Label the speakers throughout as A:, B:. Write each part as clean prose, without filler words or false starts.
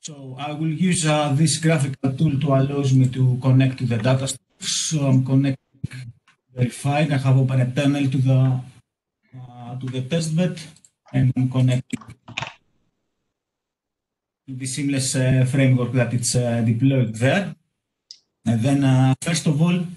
A: So I will use this graphical tool to allow me to connect to the data store. So I'm connecting, verified. I have opened a tunnel to the testbed, and I'm connecting to the seamless framework that it's deployed there. And then first of all,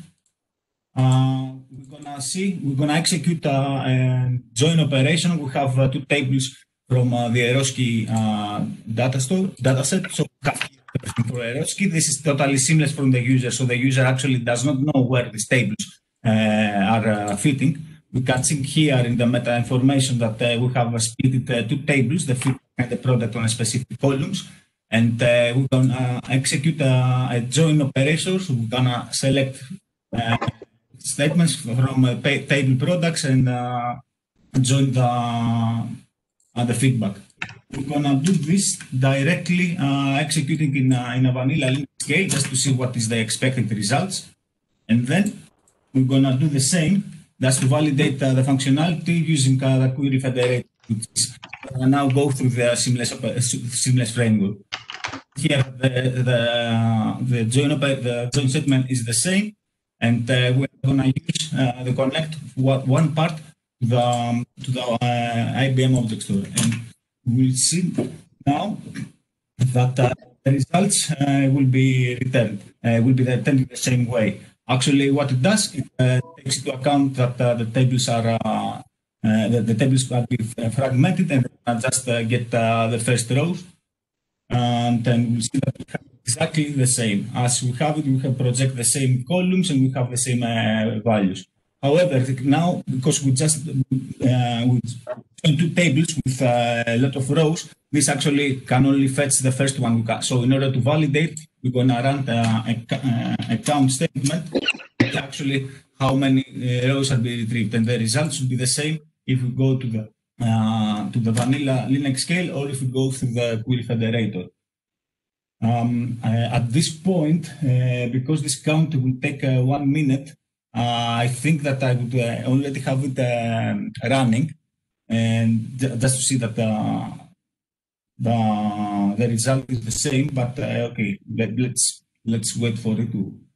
A: we're gonna execute a join operation. We have two tables from the Eroski dataset. So for Eroski, this is totally seamless from the user. So the user actually does not know where these tables are fitting. We can see here in the meta information that we have split two tables, the fit and the product on a specific columns. And we're gonna execute a join operation. So we're gonna select statements from table products and join the feedback. We're gonna do this directly executing in a vanilla Linux scale just to see what is the expected results. And then we're gonna do the same just to validate the functionality using the query federator, which is now go through the seamless framework. Here the join statement is the same. And we're going to use the connect one part to the IBM object store. And we'll see now that the results will be returned the same way. Actually, what it does, it takes into account that the tables are the tables will be fragmented and just get the first rows. And then we'll see that we have exactly the same. As we have it, we have project the same columns and we have the same values. However, now, because we just two tables with a lot of rows, this actually can only fetch the first one. So in order to validate, we're going to run a count statement, actually how many rows are being retrieved. And the results will be the same if we go to the vanilla Linux scale or if we go through the query federator. At this point, because this count will take 1 minute, I think that I would already have it running, and just to see that the result is the same. But okay, let's wait for it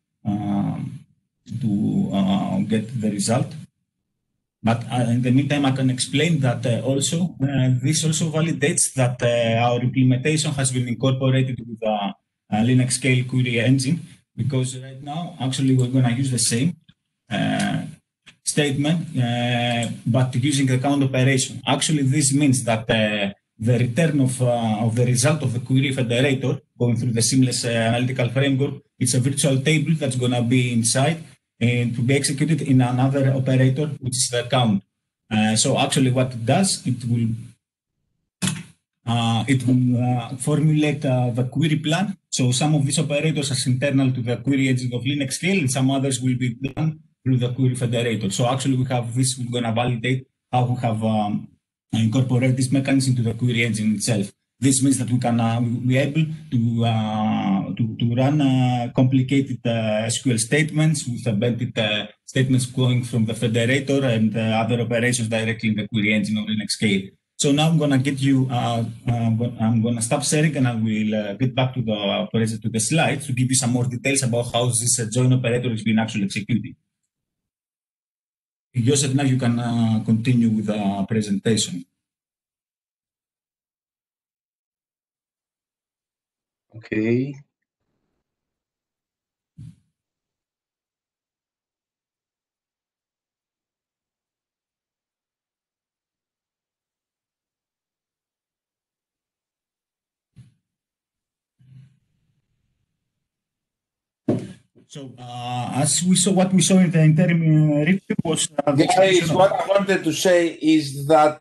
A: to get the result. But in the meantime, I can explain that also this also validates that our implementation has been incorporated with the Linux scale query engine, because right now, actually, we're going to use the same statement, but using the count operation. Actually, this means that the return of the result of the query federator going through the seamless analytical framework, it's a virtual table that's going to be inside and to be executed in another operator, which is the count. So actually what it does, it will formulate the query plan. So some of these operators are internal to the query engine of Linux scale, and some others will be done through the query federator. So actually we have this, we're going to validate how we have incorporated this mechanism into the query engine itself. This means that we can be able to run complicated SQL statements with embedded statements going from the federator and other operations directly in the query engine of Linux scale. So now I'm going to get you, I'm going to stop sharing and I will get back to the slides to give you some more details about how this join operator is being actually executed. Joseph, now you can continue with the presentation.
B: Okay.
A: So, as we saw, what we saw in the interim review was
B: Guys, what I wanted to say is that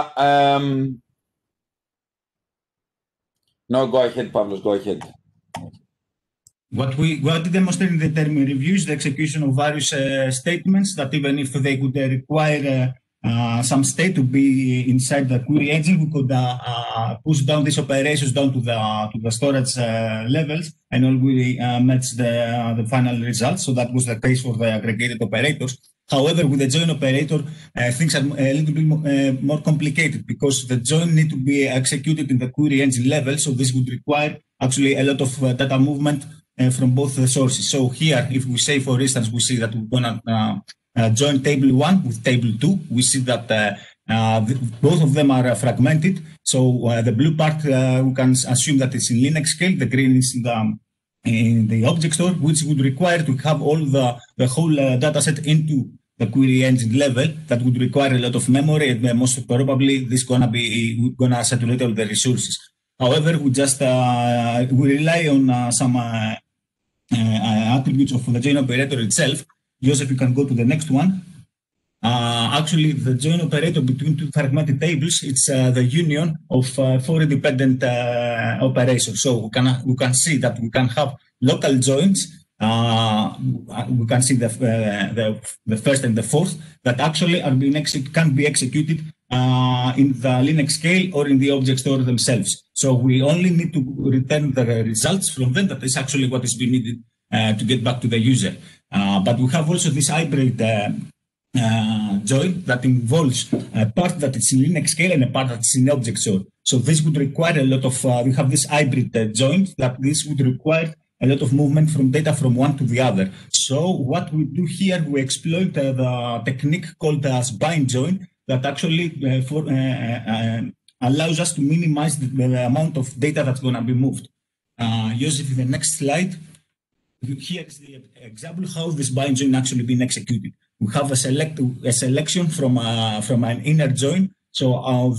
B: no, go ahead, Pavlos, go ahead.
A: What we demonstrated in the interim review is the execution of various statements that even if they would require some state to be inside the query engine, we could push down these operations down to the storage levels and already match the final results. So that was the case for the aggregated operators. However, with the join operator, things are a little bit more complicated because the join need to be executed in the query engine level. So this would require actually a lot of data movement from both the sources. So here, if we say, for instance, we see that we're going to join table 1 with table 2, we see that both of them are fragmented. So the blue part, we can assume that it's in Linux scale, the green is in the object store, which would require to have all the whole data set into the query engine level. That would require a lot of memory, and most probably this gonna saturate all the resources. However, we rely on some attributes of the join operator itself. Joseph, you can go to the next one. Actually, the join operator between two fragmented tables, it's the union of four independent operations. So we can see that we can have local joins. We can see the first and the fourth that actually can be executed in the Linux scale or in the object store themselves. So we only need to return the results from them. That is actually what is being needed to get back to the user. But we have also this hybrid join that involves a part that is in Linux scale and a part that is in object store. So this would require a lot of, we have this hybrid join that this would require a lot of movement from data from one to the other. So what we do here, we exploit the technique called as bind join that actually allows us to minimize the amount of data that's going to be moved. Joseph, in the next slide, here is the example how this bind join actually been executed. We have a selection from an inner join. So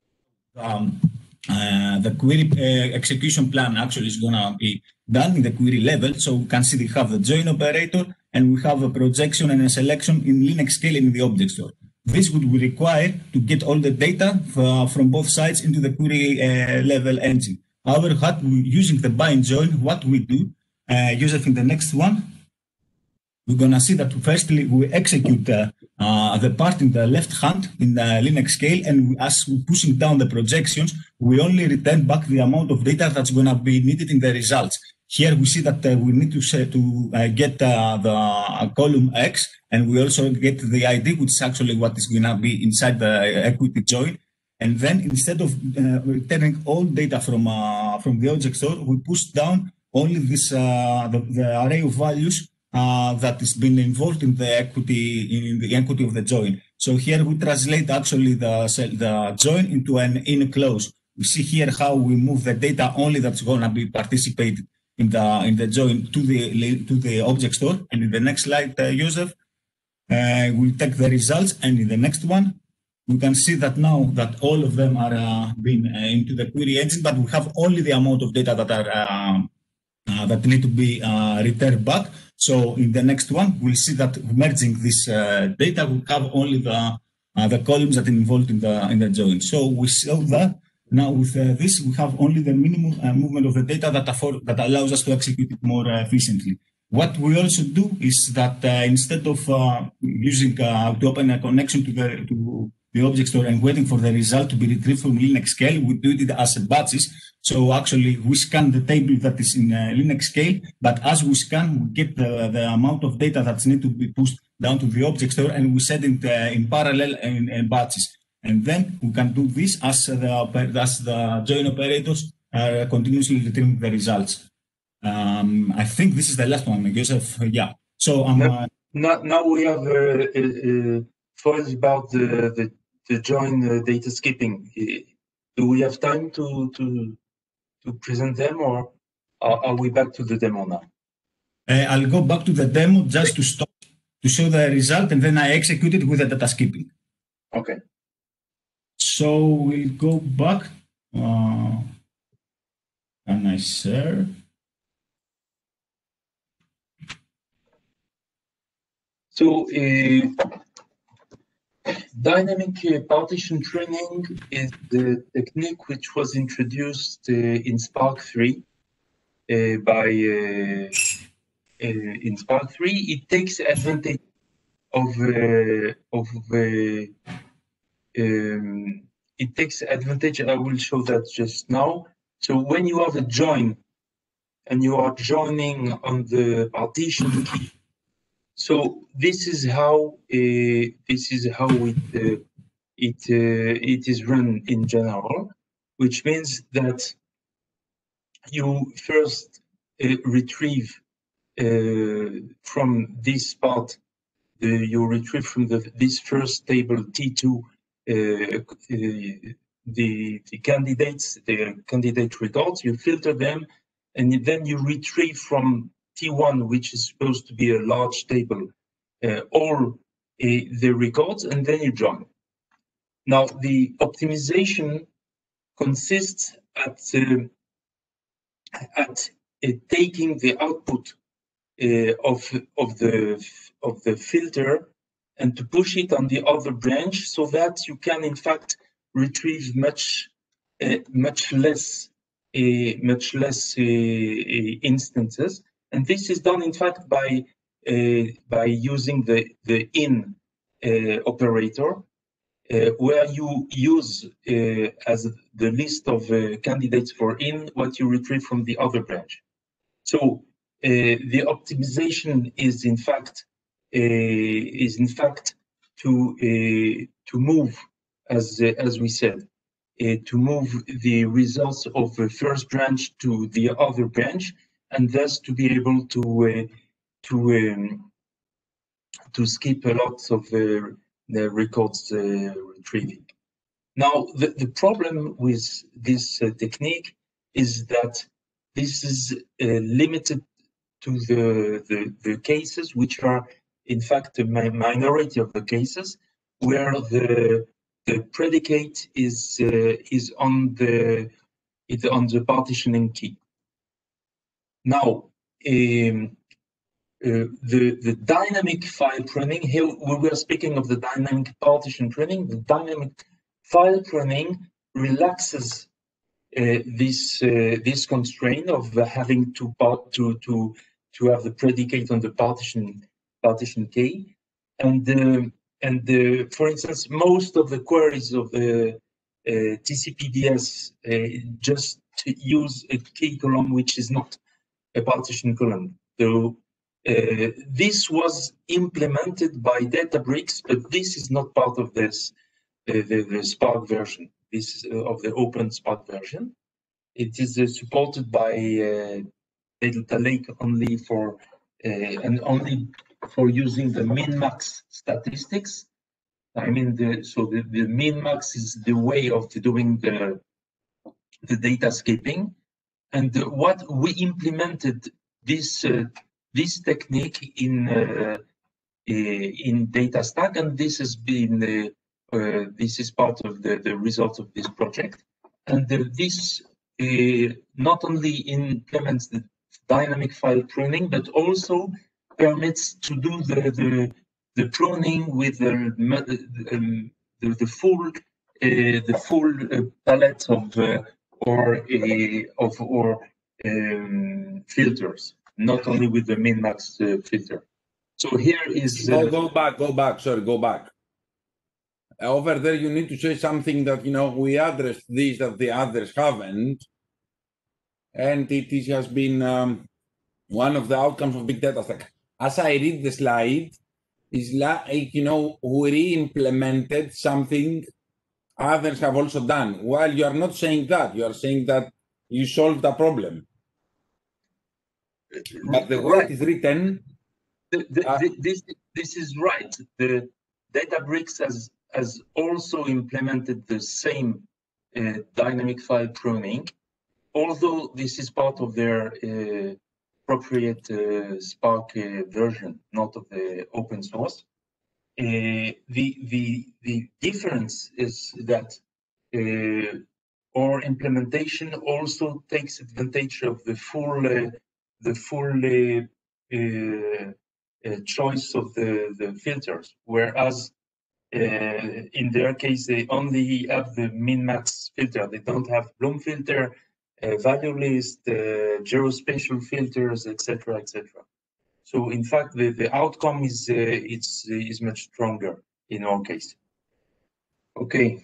A: the query execution plan actually is going to be done in the query level. So we can see we have the join operator and we have a projection and a selection in Linux scale and in the object store. This would require to get all the data from both sides into the query level engine. However, using the bind join, what we do, Joseph, in the next one, we're going to see that firstly we execute the part in the left hand in the Linux scale, and as we're pushing down the projections, we only return back the amount of data that's going to be needed in the results. Here we see that we need to get the column X, and we also get the ID, which is actually what is going to be inside the equity join. And then instead of returning all data from the object store, we push down only this the array of values that has been involved in the equity of the join. So here we translate actually the join into an in clause. We see here how we move the data only that's going to be participated in the join to the object store. And in the next slide, Joseph, we'll take the results, and in the next one, we can see that now that all of them are being into the query engine, but we have only the amount of data that are that need to be returned back. So in the next one, we'll see that merging this data, we have only the columns that are involved in the join. So we saw that now with this, we have only the minimum movement of the data that allows us to execute it more efficiently. What we also do is that instead of using to open a connection to the object store and waiting for the result to be retrieved from Linux scale, we do it as batches. So actually, we scan the table that is in Linux scale, but as we scan, we get the amount of data that's need to be pushed down to the object store, and we set it in parallel in batches. And then we can do this as the join operators are continuously retrieving the results. I think this is the last one, Joseph. Yeah. So
C: now we have thoughts about the join data skipping. Do we have time to present them, or are we back to the demo now?
A: I'll go back to the demo just to stop to show the result, and then I execute it with the data skipping.
C: Okay.
A: So we'll go back. Can I share?
C: So dynamic partition training is the technique which was introduced in Spark 3 in Spark 3. It takes advantage it takes advantage. I will show that just now. So when you have a join and you are joining on the partition key, so this is how it is run in general, which means that you first retrieve from this part, you retrieve from this first table T2 the candidates, the candidate records, you filter them, and then you retrieve from T1, which is supposed to be a large table, all the records, and then you join. Now, the optimization consists at taking the output of the filter and to push it on the other branch, so that you can in fact retrieve much less instances. And this is done in fact by using the in operator, where you use as the list of candidates for in what you retrieve from the other branch. So the optimization is in fact to move, as we said, to move the results of the first branch to the other branch, and thus to be able to skip a lot of the records retrieving. Now, the problem with this technique is that this is limited to the cases which are, in fact, a minority of the cases where the predicate is on the partitioning key. Now, the dynamic file pruning, here we were speaking of the dynamic partition pruning. The dynamic file pruning relaxes this constraint of having to have the predicate on the partition key, and for instance, most of the queries of the TCP/DS just use a key column which is not a partition column. So this was implemented by Databricks, but this is not part of this the Spark version. This is of the open Spark version. It is supported by Data Lake only for only for using the min-max statistics. I mean, the min-max is the way of doing the data skipping, and what we implemented this technique in DataStack, and this has been this is part of the results of this project. And this not only implements the dynamic file pruning, but also permits to do the pruning with the full palette of filters, not only with the min-max filter. So here is
D: go back. Sorry, go back. Over there, you need to say something that we addressed this that the others haven't, and it has been one of the outcomes of big data stack. As I read the slide, is like we re-implemented something others have also done. While you are not saying that, you are saying that you solved a problem. But the way it is written,
C: this is right. The Databricks has also implemented the same dynamic file pruning, although this is part of their appropriate Spark version, not of the open source. The difference is that our implementation also takes advantage of the full choice of the filters, whereas in their case they only have the min-max filter. They don't have Bloom filter, value list, geospatial filters, etc., etc. So in fact, the outcome is much stronger in our case. Okay.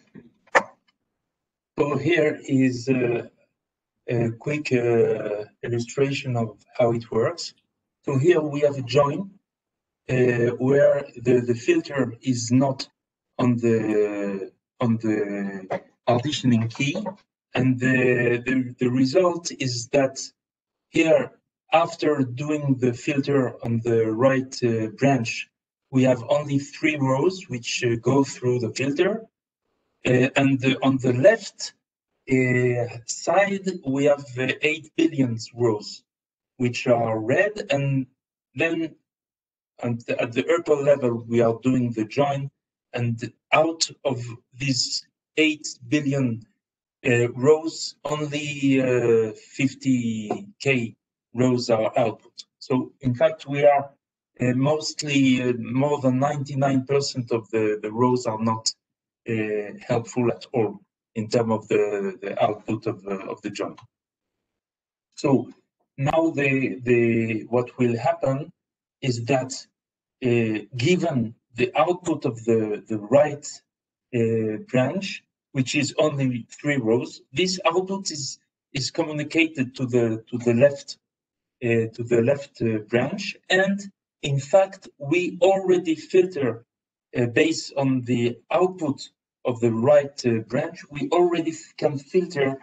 C: So here is a quick illustration of how it works. So here we have a join where the filter is not on the partitioning key, And the result is that here, after doing the filter on the right branch, we have only 3 rows which go through the filter. And on the left side, we have 8 billion rows, which are red. And then at the upper level, we are doing the join. And out of these 8 billion rows, only 50K rows are output. So in fact, we are mostly more than 99% of the rows are not helpful at all in terms of the output of the join. So now what will happen is that given the output of the right branch, which is only 3 rows, this output is communicated to the left branch, and in fact we already filter based on the output of the right branch. We already can filter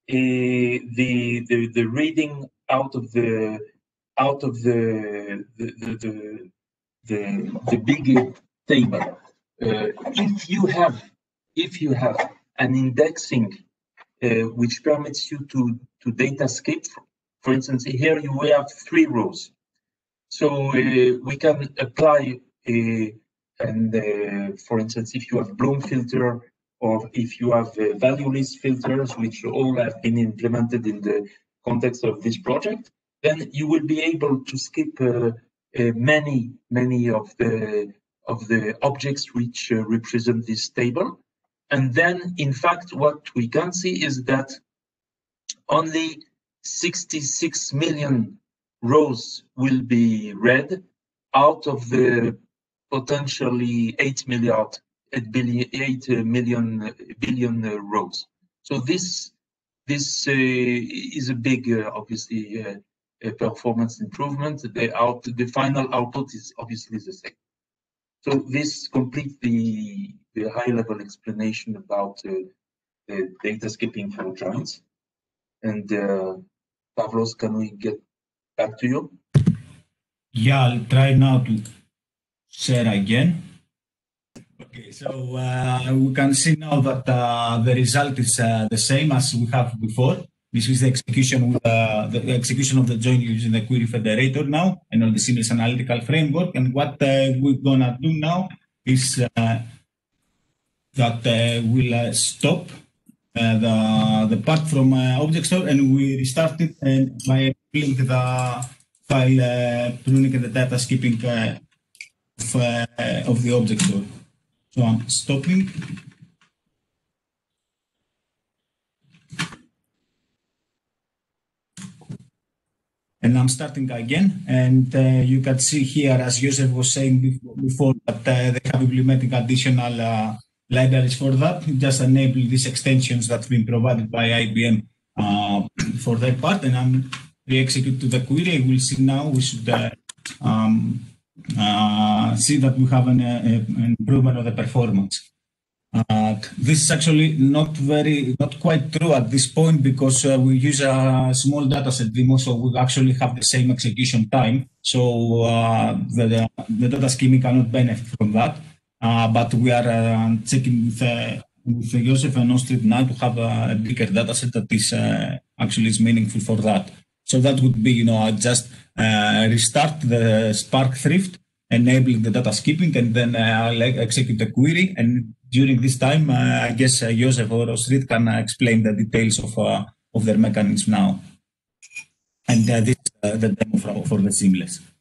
C: the reading out of the big table. If you have an indexing which permits you to data skip, for instance, here you have 3 rows. So we can apply for instance, if you have Bloom filter or if you have value list filters, which all have been implemented in the context of this project, then you will be able to skip many of the objects which represent this table. And then, in fact, what we can see is that only 66 million rows will be read out of the potentially 8 billion rows. So this is a big, obviously, performance improvement. The final output is obviously the same. So this completes the high-level explanation about data skipping for joins. And Pavlos, can we get back to you?
A: Yeah, I'll try now to share again. Okay, so we can see now that the result is the same as we have before. This is the execution with the execution of the join using the query federator now and all the seamless analytical framework. And what we're gonna do now is that we'll stop the part from object store and we restart it by pulling the file pruning and the data skipping of the object store. So I'm stopping. And I'm starting again. And you can see here, as Joseph was saying before, that they have implementing additional libraries for that. Just enable these extensions that's been provided by IBM for their part. And I'm re-execute to the query. We'll see now we should see that we have an improvement of the performance. This is actually not quite true at this point because we use a small data set demo, so we actually have the same execution time. So the data scheme cannot benefit from that. But we are checking with Joseph and Ostrid now to have a bigger data set that is actually is meaningful for that. So that would be, just restart the Spark thrift, enabling the data skipping, and then I'll execute the query. And during this time, I guess Joseph or Ostrid can explain the details of their mechanism now. And this is the demo for the seamless.